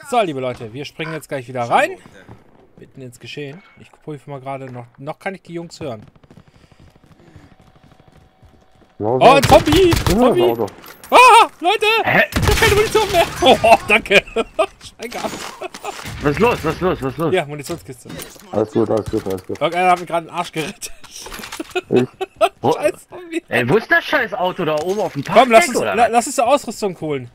So, liebe Leute, wir springen jetzt gleich wieder rein. Mitten ins Geschehen. Ich prüfe mal gerade noch. Noch kann ich die Jungs hören. Oh, ein Zombie! Zombie! Ah, Leute! Hä? Ich hab keine Munition mehr! Oh, danke! Schein gehabt. Was ist los? Was ist los? Was ist los? Ja, Munitionskiste. Alles gut, alles gut, alles gut. Irgendeiner hat mir gerade den Arsch gerettet. Ich? Scheiß Zombie. Ey, wo ist das scheiß Auto da oben auf dem Komm, Parkdeck, lass uns die Ausrüstung holen.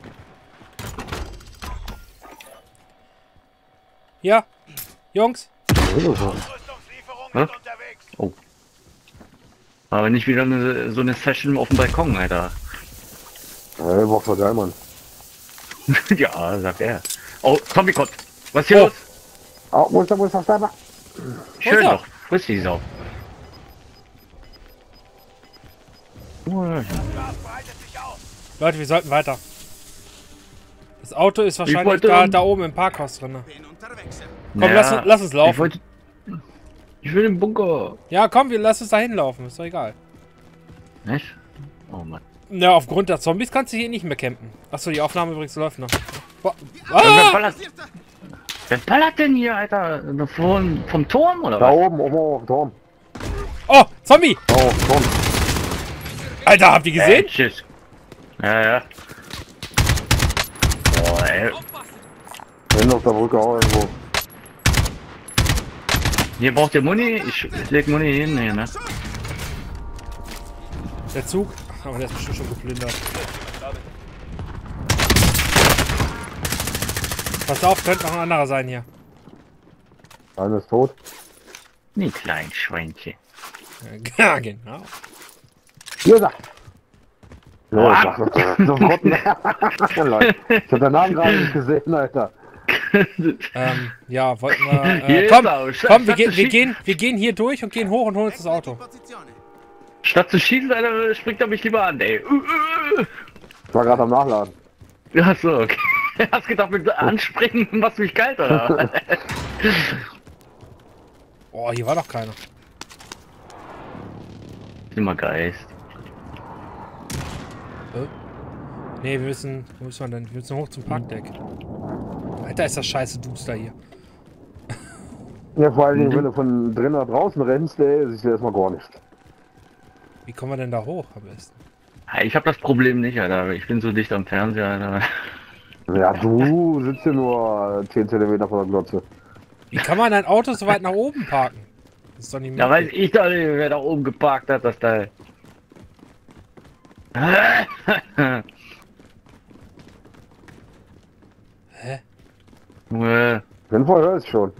Ja, Jungs. Hä? Oh. Aber nicht wieder so eine Session auf dem Balkon, Alter. Ey, boah, voll geil, Mann. Ja, sagt er. Oh, Zombie-Kott. Was ist hier Oh. los? Oh, wo ist der Sniper? Schön er? doch. Wo ist die Sau? Leute, wir sollten weiter. Das Auto ist wahrscheinlich wollte- da oben im Parkhaus drin. Komm, Ja, lass uns laufen. Ich will den Bunker. Ja, komm, lass uns da hinlaufen. Ist doch egal. Nicht? Oh Mann. Na, aufgrund der Zombies kannst du hier nicht mehr campen. Achso, die Aufnahme übrigens läuft noch. Boah. Wer Ah! ballert, wer ballert denn hier, Alter? Vom Turm oder Da was? oben, oben auf dem Turm. Oh, Zombie! Da auf dem Turm. Alter, habt ihr gesehen? Tschüss. Ja, ja. Boah, ey. Hinten auf der Brücke auch irgendwo. Hier braucht ihr Muni. Ich leg Muni hin, hier, ne? Der Zug. Aber der ist bestimmt schon geplündert. Pass auf, könnte noch ein anderer sein hier. Einer ist tot. Die kleinen Schweinchen. Ja, genau. Hier ist er. Ja, Ah. sofort. Leute, ich hab den Namen gerade nicht gesehen, Alter. Ja, wollten wir. Hier Komm, ist er. komm, Statt zu wir gehen hier durch und gehen hoch und holen uns das Auto. Statt zu schießen, Alter, springt er mich lieber an, ey. Ich war gerade am Nachladen. Ja, so, okay. Hast gedacht, mit Anspringen machst du mich kalt, oder? Oh, hier war doch keiner. Immer Geist. Nee, wir müssen. Wo müssen wir denn? Wir müssen hoch zum Parkdeck. Alter, ist das scheiße duster hier. Ja, vor allen Dingen, wenn du von drinnen nach draußen rennst, ey, siehst du erstmal gar nicht. Wie kommen wir denn da hoch am besten? Ich hab das Problem nicht, Alter. Ich bin so dicht am Fernseher, Alter. Ja, du sitzt hier nur 10 cm von der Glotze. Wie kann man ein Auto so weit nach oben parken? Das ist doch nicht Ja, weiß möglich. ich doch nicht, wer da oben geparkt hat, das Teil. Hä? Den vorher höre ich schon.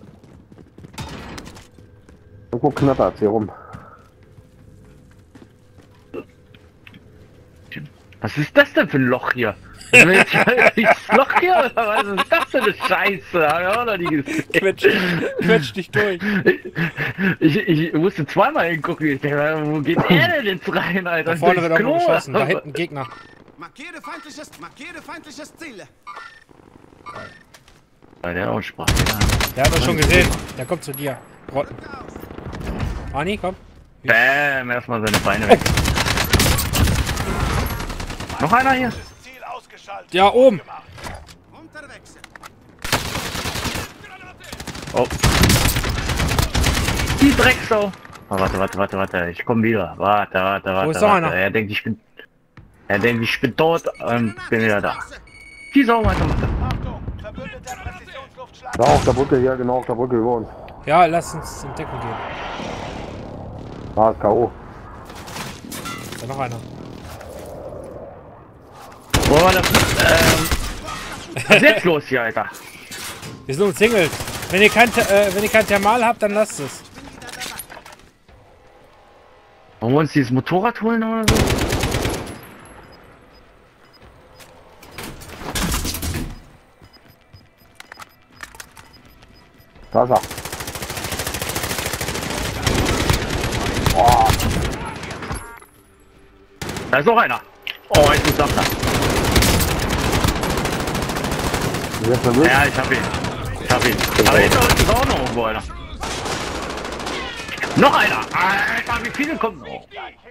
Irgendwo knattert's hier rum. Was ist das denn für ein Loch hier? Das Loch hier oder was ist das denn eine Scheiße? Hab ich auch noch nie gesehen. Quetsch dich durch. Ich musste zweimal hingucken. Ich denke, wo geht er denn jetzt rein, Alter? Da vorne Durchs wird irgendwo Klo? geschossen. Da hinten Gegner. Markiere feindliches Ziel. Bei der Aussprache, ja. Der hat das schon gesehen. Der kommt zu dir. Rotten. Ani, komm. Bäm, erstmal seine Beine weg. Noch einer hier? Ziel ausgeschaltet. Ja, oben. Unterwegs. Oh. Die Drecksau. Oh, warte. Ich komm wieder. Warte. Wo ist noch einer? Er denkt, ich bin tot und bin wieder da. Die Sau, weiter. Achtung, verbündeter Präzisionsluftschlag. Da auf der Brücke, hier, genau auf der Brücke über uns. Ja, lass uns in Deckung gehen. Da ist K.O. Ist da noch einer? Wo war das? Was ist jetzt los hier, Alter? Wir sind umzingelt. Wenn ihr kein Thermal habt, dann lasst es. Wollen wir uns dieses Motorrad holen oder so? Da ist er. Da ist noch einer. Oh, ich muss nach. Jetzt nervös. Ja, ich hab ihn. Aber hinter uns ist auch noch irgendwo einer. Noch einer! Alter, wie viele kommen noch?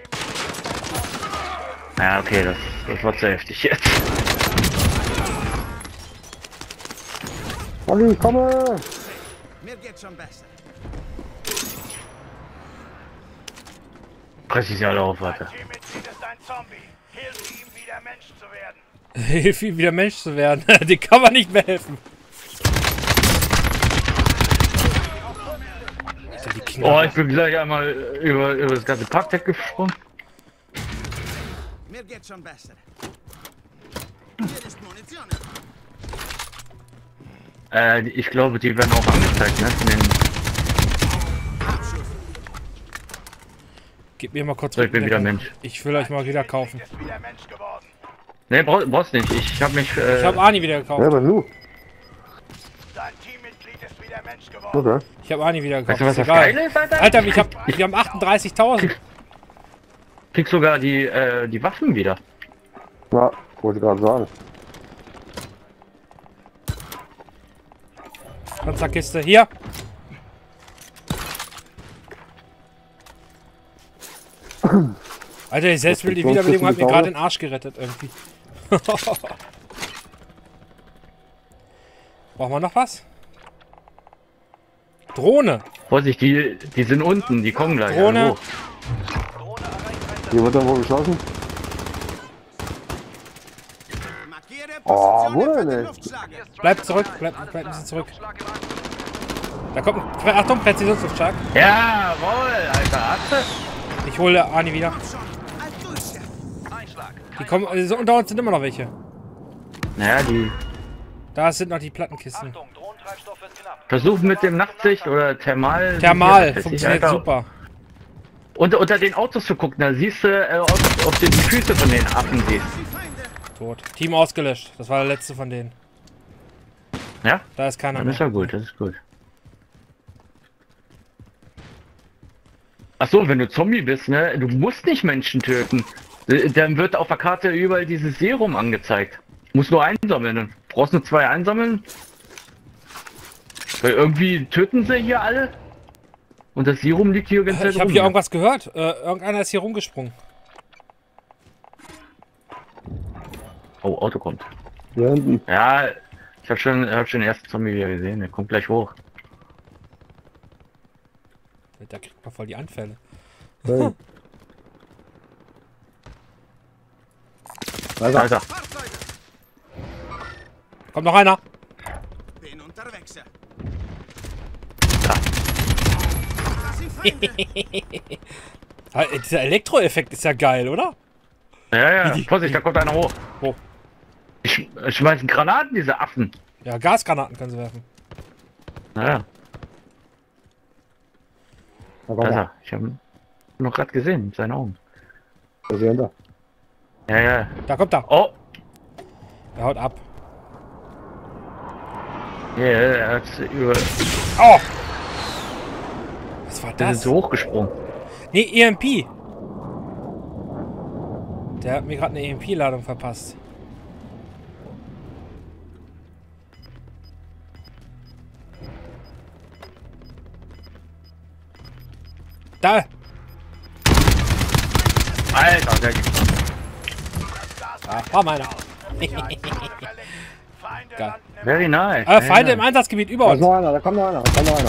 Ja, okay, das war zu heftig jetzt. Olli, ich komme! Mir geht's schon besser. Press ich sie alle auf, warte. Teammitglied ist ein Zombie. Hilf ihm, wieder Mensch zu werden. Hilf ihm wieder Mensch zu werden. Den kann man nicht mehr helfen. Alter, die Kinder. Oh, ich bin gleich einmal über das ganze Parkdeck gesprungen. Mir geht's schon besser. Hier ist Munition. Ich glaube, die werden auch angezeigt, ne? Von den Gib mir mal kurz. So, ich bin wieder Mensch. Ich will euch mal wieder kaufen. Ist wieder Mensch geworden. Ne, brauchst nicht. Ich habe mich. Ich habe Ani wieder Ja, gekauft. aber nu. Dein Teammitglied ist wieder Mensch geworden. Okay. Ich habe Ani wieder gekauft. Weißt du, was Ist das egal. Geile ist, Alter? Alter, wir haben 38.000. Krieg sogar die Waffen wieder. Ja, wollte ich gerade sagen. Panzerkiste. Hier. Alter, die selbstbildliche Wiederbelebung hat mir gerade den Arsch gerettet irgendwie. Brauchen wir noch was? Drohne. Vorsicht, die sind unten, die kommen gleich. Drohne. Also hoch. Hier wird dann wohl geschossen. Markiere Oh, Position wo für denn, den ey? Luftschlag. Bleib zurück. Bleib ein bisschen zurück. Da kommt ein... Achtung, Präzisionsluftschlag. Jawohl, Alter, Atze. Ich hole Ani wieder. Schon. Ein Durchschlag. Die kommen... Also unter uns sind immer noch welche. Naja, die Da sind noch die Plattenkisten. versuchen mit dem Nachtsicht oder Thermal. Thermal. Ja, Funktioniert Alter. super. Und unter den Autos zu gucken, da siehst du, ob du die Füße von den Affen siehst. Die Feinde. Tot. Team ausgelöscht. Das war der letzte von denen. Ja? Da ist keiner Dann ist mehr. ja gut, das ist gut. Ach so, wenn du Zombie bist, ne, du musst nicht Menschen töten. Dann wird auf der Karte überall dieses Serum angezeigt. Musst nur einsammeln. Du brauchst nur 2 einsammeln. Weil irgendwie töten sie hier alle. Und das Serum liegt hier ganz Ich habe hier irgendwas gehört. Irgendeiner ist hier rumgesprungen. Oh, Auto kommt. Hier hinten. Ja, ich hab schon den ersten Zombie wieder gesehen. Der kommt gleich hoch. Da kriegt man voll die Anfälle. Hey. Alter. Fahrzeuge. Kommt noch einer. Bin unterwegs. Da. Das sind Feinde. Dieser Elektroeffekt ist ja geil, oder? Ja, Vorsicht, da kommt einer hoch. Wo? Ich schmeißen Granaten, diese Affen. Ja, Gasgranaten können sie werfen. Naja, Da da kommt ist er. er. Ich habe ihn noch gerade gesehen mit seinen Augen. Da ist er hinter. Ja. Da kommt er. Oh, Er haut ab. ja, er hat über. Oh! Was war Der ist das? so hochgesprungen. Nee, EMP. Der hat mir gerade eine EMP-Ladung verpasst. Da! Alter, der Ah, war meiner. Feinde Geil. landen im very nice. Feinde im Einsatzgebiet über Da ist uns. noch einer, da kommt noch einer, da kommt noch einer.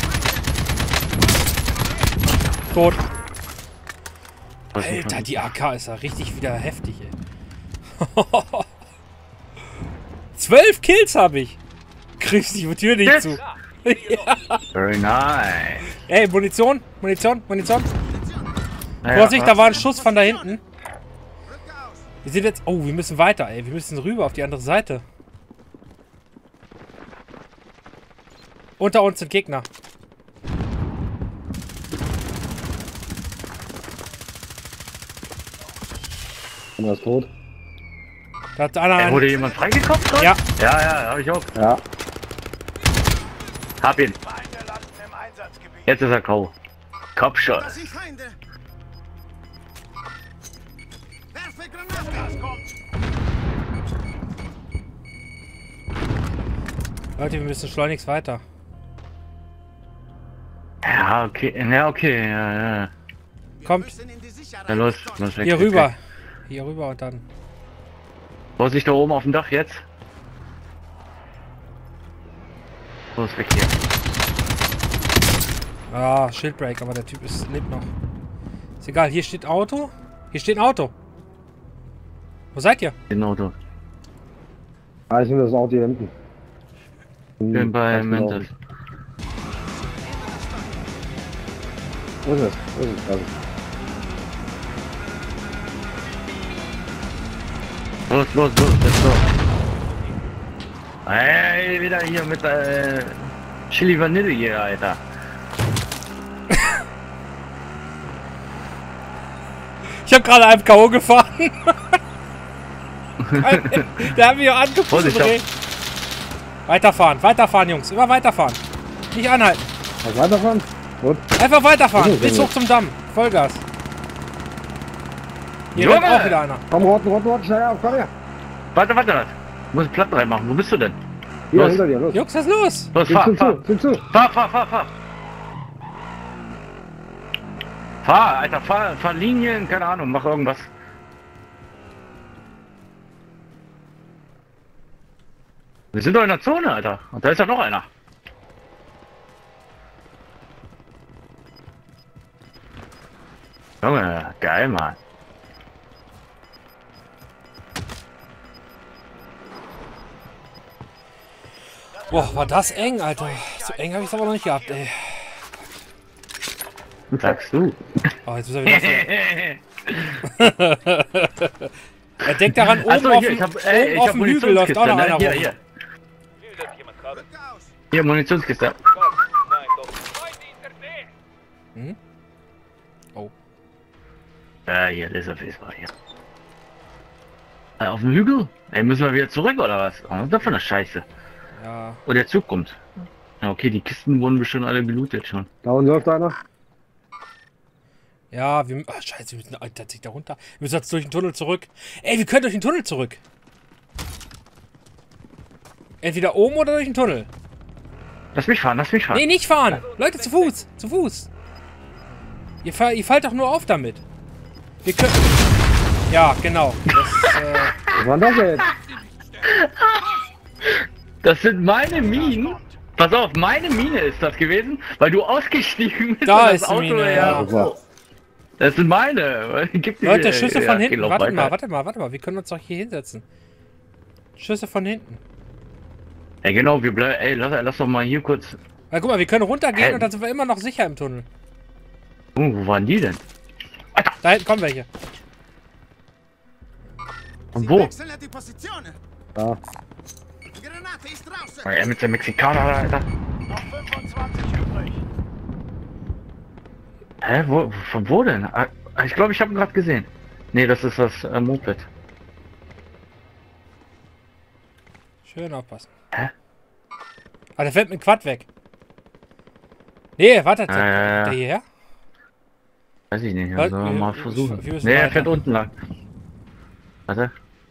Tot. Was ist Alter, das? die AK ist ja richtig wieder heftig, ey. 12 Kills habe ich. Kriegst die Tür nicht Yes. zu. Very nice. Ey, Munition. Naja, Vorsicht, da war ein Schuss von da hinten. Rücke aus. Wir sind jetzt... Oh, wir müssen weiter, ey. Wir müssen rüber auf die andere Seite. Unter uns sind Gegner. Und er ist tot. Da hat einer... Wurde jemand freigekauft gerade? Ja. Ja, hab ich auch. Ja. Hab ihn. Feinde landen im Einsatzgebiet. Jetzt ist er K.O. Kopfschuss. Das sind Feinde. Werfe Granate. Das kommt. Leute, wir müssen schleunigst weiter. Ja, okay. Ja. Wir Kommt. müssen in die Sicherheit. Ja, los, kommen. los weg. Hier weg, rüber. weg. Hier rüber und dann... Vorsicht da oben auf dem Dach jetzt. Los, weg hier. Ah, Shieldbreak, aber der Typ lebt noch. Ist egal, hier steht Auto. Hier steht ein Auto. Wo seid ihr? Den Auto. Ah, ich nehme das Auto hier hinten. Ich bin bei Mental. Wo ist es? Wo ist es? Also. Los, let's go. Ey, wieder hier mit Chili Vanille hier, Alter. Ich hab gerade einem K.O. gefahren. Der hat mich auch angeguckt. Vorsicht, Weiterfahren, Jungs. Immer weiterfahren. Nicht anhalten. Was weiterfahren? Gut. Einfach weiterfahren. Okay, Bis sehr hoch zum Damm. Vollgas. Hier Junge! rennt auch wieder einer. Komm, Rotten, schnell auf, komm her. Warte. Ich muss Platten reinmachen. Wo bist du denn? Hier, Los. hinter dir, los. Jungs, was ist los? Los, Zünd zu. fahr. Fahr, Alter, fahr Linien, keine Ahnung, mach irgendwas. Wir sind doch in der Zone, Alter. Und da ist ja noch einer. Junge, geil, Mann. Boah, war das eng, Alter. So eng habe ich es aber noch nicht gehabt, ey. Sagst du? Oh, jetzt müssen wir wieder Er denkt daran, oben auf dem Hügel läuft auch noch einer rum. Hier. Hier, Munitionskiste. Hm? Oh. Ja, hier, das ist auf jeden Fall hier. Auf dem Hügel? Ey, müssen wir wieder zurück, oder was? Was ist das für eine Scheiße? Ja. Oh, der Zug kommt. Ja, okay, die Kisten wurden bestimmt alle gelootet schon. Da unten läuft einer. Ja, wir... Ach, scheiße, wir müssen tatsächlich da runter. Wir müssen jetzt durch den Tunnel zurück. Ey, wir können durch den Tunnel zurück. Entweder oben oder durch den Tunnel. Lass mich fahren. Nee, nicht fahren. Leute, zu Fuß. Ihr fallt doch nur auf damit. Wir können... Ja, genau. Was war das jetzt? Das sind meine Minen. Pass auf, meine Mine ist das gewesen, weil du ausgestiegen bist. Da und ist die Mine, ja. Das sind meine. Leute, Schüsse von hinten. lauf Warte weiter. mal. Wir können uns doch hier hinsetzen. Schüsse von hinten. Ja, genau, wir bleiben. Ey, lass doch mal hier kurz. Na, guck mal, wir können runtergehen Hä? und dann sind wir immer noch sicher im Tunnel. Wo waren die denn? Da hinten kommen welche. Und wo? Da. Er mit der Mexikaner, Alter. Noch 25 übrig. Hä, von wo denn? Ich glaube, ich habe ihn gerade gesehen. Nee, das ist das Moped. Schön aufpassen. Hä? Ah, der fällt mit Quad weg. Nee, wartet. Ja. Der hierher? Weiß ich nicht, Was? also mal versuchen. wir müssen Nee, er weiter. fährt unten lang. Warte.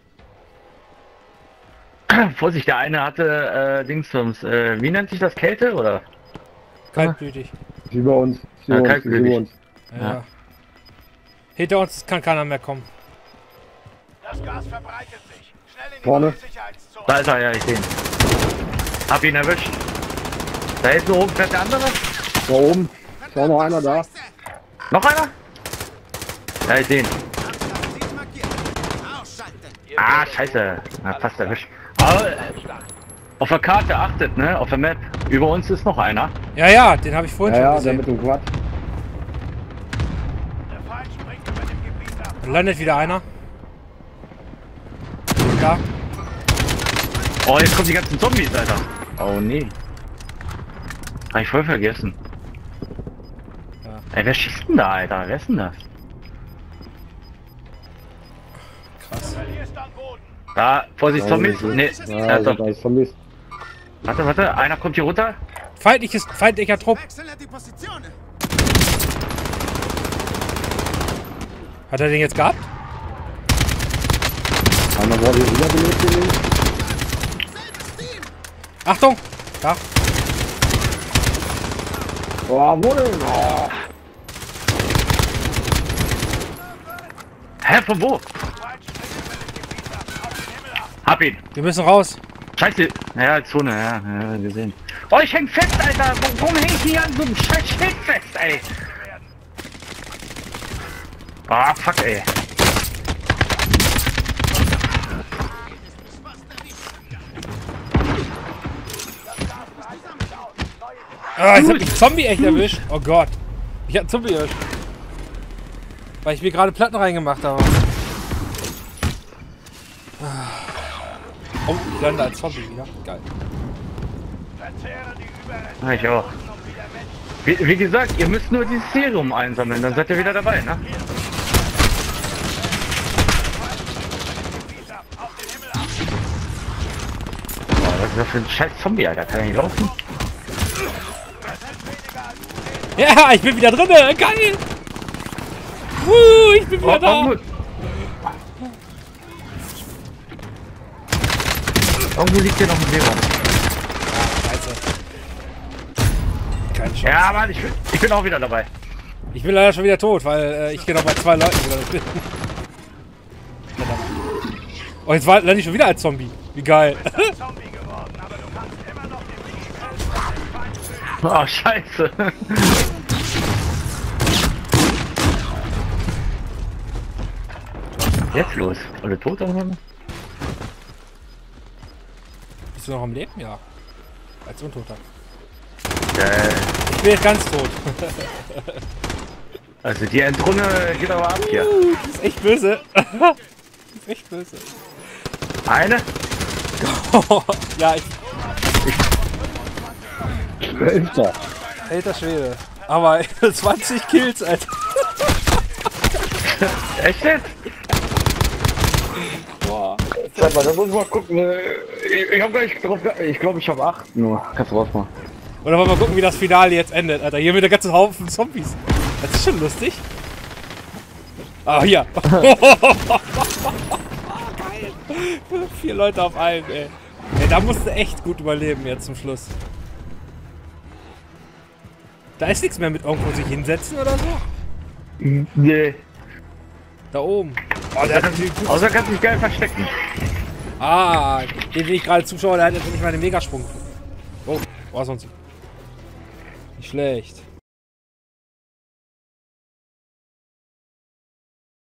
Vorsicht, der eine hatte Dingsums, wie nennt sich das, Kälte oder? Kaltblütig. Über uns. Ja, Über kaltblütig. uns. Ja. Ja. Hinter uns kann keiner mehr kommen. Das Gas verbreitet sich. Schnell in die Vorne. Sicherheitszone. Da ist er, ja, ich sehe ihn. Hab ihn erwischt. Da ist oben fährt der andere. Da oben. Ist auch noch einer da. Noch einer? Ja, ich sehe ihn. Ah, scheiße. Na, fast erwischt. Aber auf der Karte achtet, ne? Auf der Map. Über uns ist noch einer. Ja, den habe ich vorhin Ja, schon der gesehen. mit dem Quad. Der Feind springt über dem Gebiet ab. Da landet wieder einer. Da. Oh, jetzt kommen die ganzen Zombies, Alter. Oh, nee. Hab ich voll vergessen. Ja. Ey, wer schießt denn da, Alter? Wer ist denn das? Krass. Verlierst an Boden. Da, Vorsicht, Zombies. Nee, Ja, doch. da ist Zombies. Warte, einer kommt hier runter. Feindlicher Trupp. Hat er den jetzt gehabt? Einer wurde hier wiederbelebt gelegt. Achtung! Da. Oh, wo denn? Oh. Hä, von wo? Feind springt über dem Gebiet ab. Auf den Himmel ab. Hab ihn. Wir müssen raus. Scheiße. Ja, Zone, ja, gesehen. Oh, ich häng fest, Alter. Warum häng ich hier an so einem scheiß Schild fest, ey? Ah, fuck, ey. Ah, jetzt hat mich ein Zombie echt erwischt. Oh Gott. Ich hab einen Zombie erwischt. Weil ich mir gerade Platten reingemacht habe. Oh, ich lande als Zombie wieder. Geil. Verzehre die Überreste. Ja, ich auch. Wie gesagt, ihr müsst nur dieses Serum einsammeln, dann seid ihr wieder dabei, ne? Boah, was ist das für ein scheiß Zombie, Alter? Kann er nicht laufen? Ja, ich bin wieder drin. Geil. Ich bin wieder da. Irgendwo liegt hier noch ein Serum. Scheiße. Keine Chance. Ja, Mann, ich bin auch wieder dabei. Ich bin leider schon wieder tot, weil ich genau bei 2 Leuten wieder bin. Verdammt. Oh, jetzt lande ich schon wieder als Zombie. Wie geil. Zombie geworden, aber du kannst immer noch den Feind Oh, scheiße. Jetzt los. Alle tot oder was? Bist du noch am Leben? Ja. Als Untoter. Äh, Ich bin jetzt ganz tot. also die Endrunde geht aber ab hier. Das ist echt böse. Das ist echt böse. Eine? Ja, Alter. alter Schwede. Aber 20 Kills, Alter. Echt jetzt? Boah. Sag mal, da muss ich mal gucken. Ich hab gar nicht drauf. Ich glaube, ich habe 8 nur. Kannst du rausmachen. Oder wollen wir mal gucken, wie das Finale jetzt endet, Alter. Hier mit der ganzen Haufen Zombies. Das ist schon lustig. Ah, hier. Geil. 4 Leute auf einen, ey. Ey, da musst du echt gut überleben jetzt zum Schluss. Da ist nichts mehr mit irgendwo sich hinsetzen oder so. Nee. Da oben. Oh, der hat natürlich gut. Außer kannst du dich geil verstecken. Ah, den ich gerade zuschaue, der hat jetzt nicht mal einen Megasprung. Oh, war sonst nicht schlecht.